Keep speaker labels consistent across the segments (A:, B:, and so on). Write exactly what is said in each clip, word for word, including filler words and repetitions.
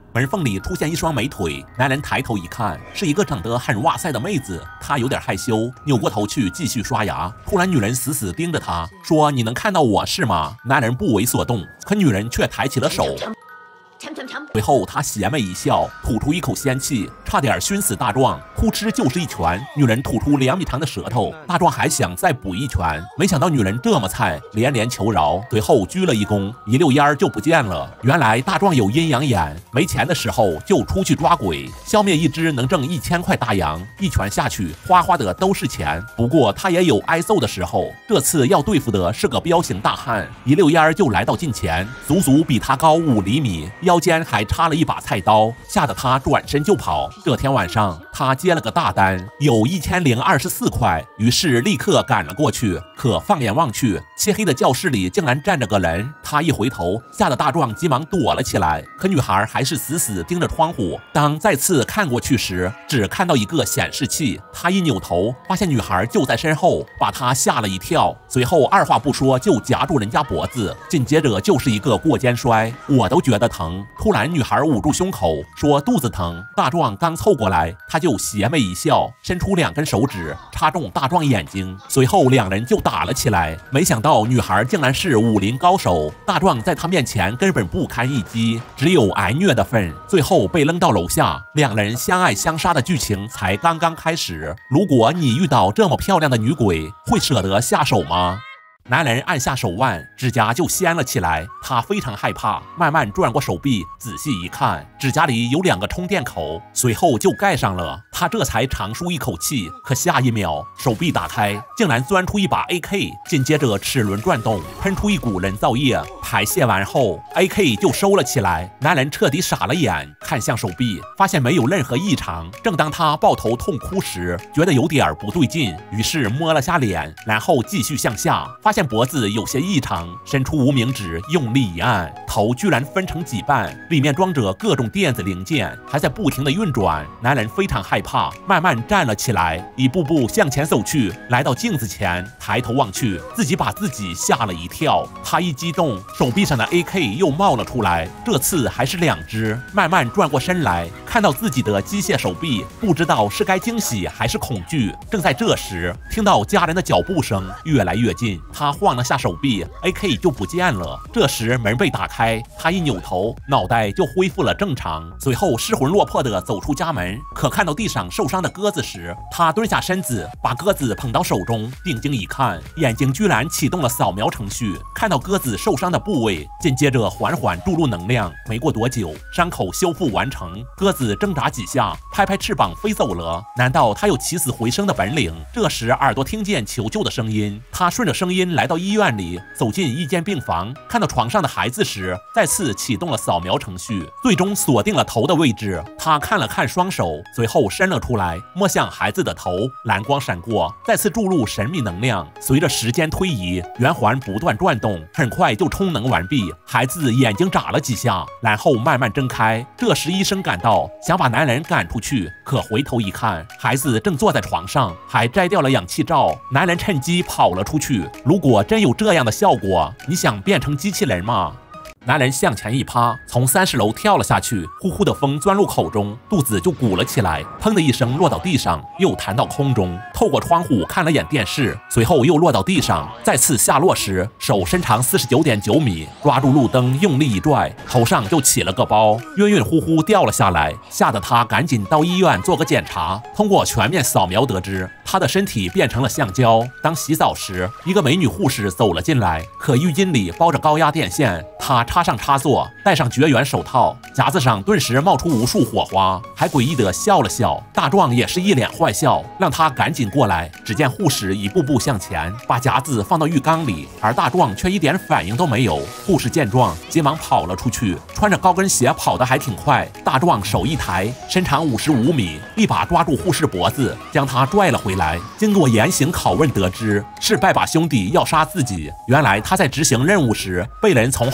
A: 门缝里出现一双美腿，男人抬头一看，是一个长得很哇塞的妹子。他有点害羞，扭过头去继续刷牙。突然，女人死死盯着他，说：“你能看到我是吗？”男人不为所动，可女人却抬起了手。随后，他邪魅一笑，吐出一口仙气，差点熏死大壮。呼哧就是一拳，女人吐出两米长的舌头。大壮还想再补一拳，没想到女人这么菜，连连求饶，随后鞠了一躬，一溜烟就不见了。原来大壮有阴阳眼，没钱的时候就出去抓鬼，消灭一只能挣一千块大洋，一拳下去，哗哗的都是钱。不过他也有挨揍的时候，这次要对付的是个彪形大汉，一溜烟就来到近前，足足比他高五厘米，腰间还插了一把菜刀，吓得他转身就跑。这天晚上，他接了个大单，有一千零二十四块，于是立刻赶了过去。可放眼望去，漆黑的教室里竟然站着个人。他一回头，吓得大壮急忙躲了起来。可女孩还是死死盯着窗户。当再次看过去时，只看到一个显示器。他一扭头，发现女孩就在身后，把他吓了一跳。随后二话不说就夹住人家脖子，紧接着就是一个过肩摔，我都觉得疼。突然，女孩捂住胸口，说肚子疼。大壮刚凑过来，他就邪魅一笑，伸出两根手指插中大壮眼睛，随后两人就打了起来。没想到女孩竟然是武林高手，大壮在她面前根本不堪一击，只有挨虐的份，最后被扔到楼下。两人相爱相杀的剧情才刚刚开始。如果你遇到这么漂亮的女鬼，会舍得下手吗？男人按下手腕，指甲就掀了起来，他非常害怕，慢慢转过手臂，仔细一看，指甲里有两个充电口，随后就盖上了。他这才长舒一口气，可下一秒，手臂打开，竟然钻出一把 A K， 紧接着齿轮转动，喷出一股人造液，排泄完后 A K 就收了起来。男人彻底傻了眼，看向手臂，发现没有任何异常。正当他抱头痛哭时，觉得有点不对劲，于是摸了下脸，然后继续向下，发现脖子有些异常，伸出无名指用力一按，头居然分成几半，里面装着各种电子零件，还在不停的运转。男人非常害怕，慢慢站了起来，一步步向前走去，来到镜子前，抬头望去，自己把自己吓了一跳。他一激动，手臂上的 A K 又冒了出来，这次还是两只。慢慢转过身来，看到自己的机械手臂，不知道是该惊喜还是恐惧。正在这时，听到家人的脚步声越来越近，他晃了下手臂 ，A K 就不见了。这时门被打开，他一扭头，脑袋就恢复了正常。随后失魂落魄地走出家门，可看到地上受伤的鸽子时，他蹲下身子，把鸽子捧到手中，定睛一看，眼睛居然启动了扫描程序，看到鸽子受伤的部位，紧接着缓缓注入能量。没过多久，伤口修复完成，鸽子挣扎几下，拍拍翅膀飞走了。难道他有起死回生的本领？这时耳朵听见求救的声音，他顺着声音来到医院里，走进一间病房，看到床上的孩子时，再次启动了扫描程序，最终锁定了头的位置。他看了看双手，随后伸了出来，摸向孩子的头，蓝光闪过，再次注入神秘能量。随着时间推移，圆环不断转动，很快就充能完毕。孩子眼睛眨了几下，然后慢慢睁开。这时医生赶到，想把男人赶出去，可回头一看，孩子正坐在床上，还摘掉了氧气罩。男人趁机跑了出去。如果真有这样的效果，你想变成机器人吗？男人向前一趴，从三十楼跳了下去，呼呼的风钻入口中，肚子就鼓了起来，砰的一声落到地上，又弹到空中。透过窗户看了眼电视，随后又落到地上。再次下落时，手伸长四十九点九米，抓住路灯用力一拽，头上就起了个包，晕晕乎乎掉了下来，吓得他赶紧到医院做个检查。通过全面扫描得知，他的身体变成了橡胶。当洗澡时，一个美女护士走了进来，可浴巾里包着高压电线，他插上插座，戴上绝缘手套，夹子上顿时冒出无数火花，还诡异地笑了笑。大壮也是一脸坏笑，让他赶紧过来。只见护士一步步向前，把夹子放到浴缸里，而大壮却一点反应都没有。护士见状，急忙跑了出去，穿着高跟鞋跑得还挺快。大壮手一抬，身长五十五米，一把抓住护士脖子，将他拽了回来。经过严刑拷问得知，是拜把兄弟要杀自己。原来他在执行任务时，被人从后面偷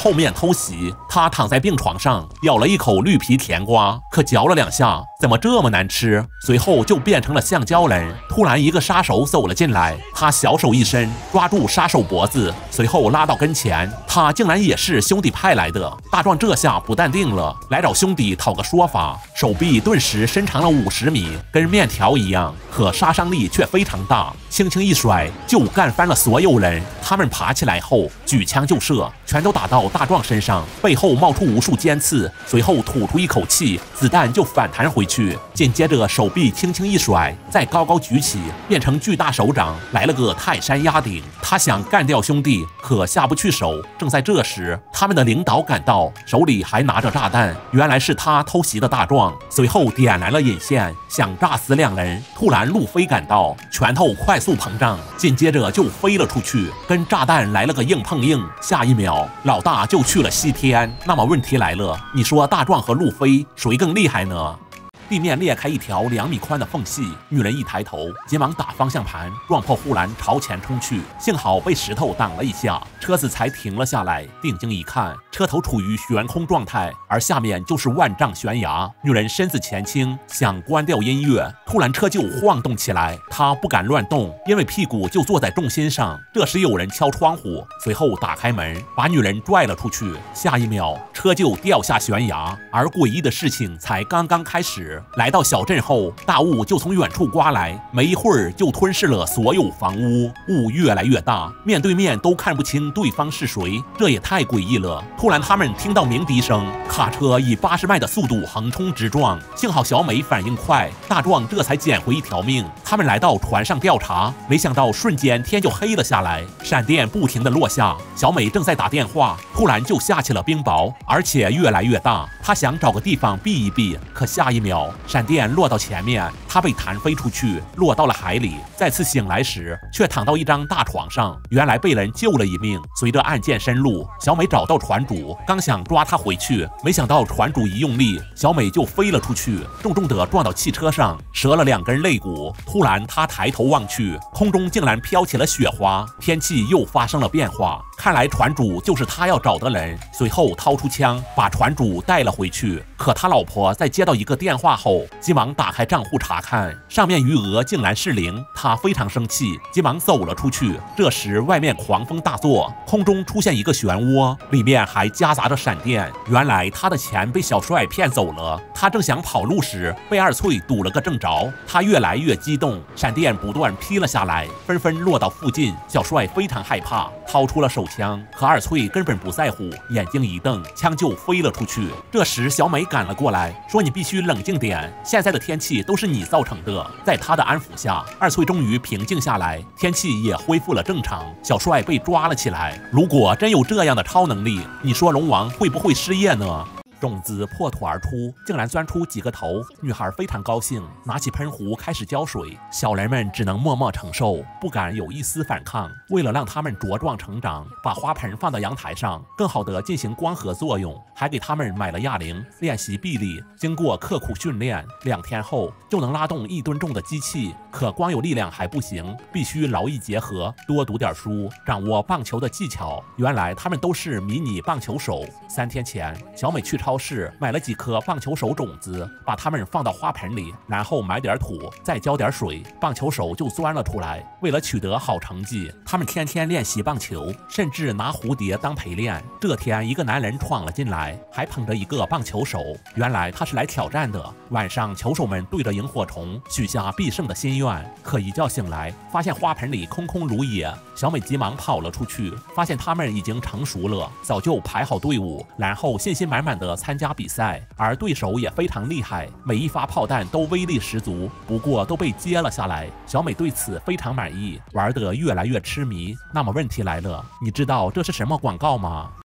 A: 偷袭。他躺在病床上，咬了一口绿皮甜瓜，可嚼了两下，怎么这么难吃？随后就变成了橡胶人。突然，一个杀手走了进来，他小手一伸，抓住杀手脖子，随后拉到跟前。他竟然也是兄弟派来的。大壮这下不淡定了，来找兄弟讨个说法。手臂顿时伸长了五十米，跟面条一样，可杀伤力却非常大，轻轻一甩就干翻了所有人。他们爬起来后，举枪就射，全都打到大壮身上，背后冒出无数尖刺，随后吐出一口气，子弹就反弹回去。紧接着手臂轻轻一甩，再高高举起，变成巨大手掌，来了个泰山压顶。他想干掉兄弟，可下不去手。正在这时，他们的领导赶到，手里还拿着炸弹，原来是他偷袭的大壮。随后点燃了引线，想炸死两人。突然路飞赶到，拳头快速膨胀，紧接着就飞了出去，跟炸弹来了个硬碰硬。下一秒，老大就去了西天。那么问题来了，你说大壮和路飞谁更厉害呢？地面裂开一条两米宽的缝隙，女人一抬头，急忙打方向盘，撞破护栏朝前冲去。幸好被石头挡了一下，车子才停了下来。定睛一看，车头处于悬空状态，而下面就是万丈悬崖。女人身子前倾，想关掉音乐，突然车就晃动起来，她不敢乱动，因为屁股就坐在重心上。这时有人敲窗户，随后打开门，把女人拽了出去。下一秒，车就掉下悬崖，而诡异的事情才刚刚开始。来到小镇后，大雾就从远处刮来，没一会儿就吞噬了所有房屋。雾越来越大，面对面都看不清对方是谁，这也太诡异了。突然，他们听到鸣笛声，卡车以八十迈的速度横冲直撞。幸好小美反应快，大壮这才捡回一条命。他们来到船上调查，没想到瞬间天就黑了下来，闪电不停地落下。小美正在打电话，突然就下起了冰雹，而且越来越大。她想找个地方避一避，可下一秒，闪电落到前面，他被弹飞出去，落到了海里。再次醒来时，却躺到一张大床上，原来被人救了一命。随着案件深入，小美找到船主，刚想抓他回去，没想到船主一用力，小美就飞了出去，重重地撞到汽车上，折了两根肋骨。突然，他抬头望去，空中竟然飘起了雪花，天气又发生了变化。看来船主就是他要找的人。随后掏出枪，把船主带了回去。可他老婆在接到一个电话后，急忙打开账户查看，上面余额竟然是零。他非常生气，急忙走了出去。这时外面狂风大作，空中出现一个漩涡，里面还夹杂着闪电。原来他的钱被小帅骗走了。他正想跑路时，被二翠堵了个正着。他越来越激动，闪电不断劈了下来，纷纷落到附近。小帅非常害怕，掏出了手枪，可二翠根本不在乎，眼睛一瞪，枪就飞了出去。这时小美赶了过来，说你必须冷静点，现在的天气都是你造成的。在他的安抚下，二翠终于平静下来，天气也恢复了正常。小帅被抓了起来。如果真有这样的超能力，你说龙王会不会失业呢？种子破土而出，竟然钻出几个头。女孩非常高兴，拿起喷壶开始浇水。小人们只能默默承受，不敢有一丝反抗。为了让他们茁壮成长，把花盆放到阳台上，更好地进行光合作用，还给他们买了哑铃，练习臂力。经过刻苦训练，两天后就能拉动一吨重的机器。可光有力量还不行，必须劳逸结合，多读点书，掌握棒球的技巧。原来他们都是迷你棒球手。三天前，小美去超市买了几颗棒球手种子，把它们放到花盆里，然后买点土，再浇点水，棒球手就钻了出来。为了取得好成绩，他们天天练习棒球，甚至拿蝴蝶当陪练。这天，一个男人闯了进来，还捧着一个棒球手，原来他是来挑战的。晚上，球手们对着萤火虫许下必胜的心愿，可一觉醒来，发现花盆里空空如也。小美急忙跑了出去，发现他们已经成熟了，早就排好队伍，然后信心满满的参加比赛。而对手也非常厉害，每一发炮弹都威力十足，不过都被接了下来。小美对此非常满意，玩得越来越痴迷。那么问题来了，你知道这是什么广告吗？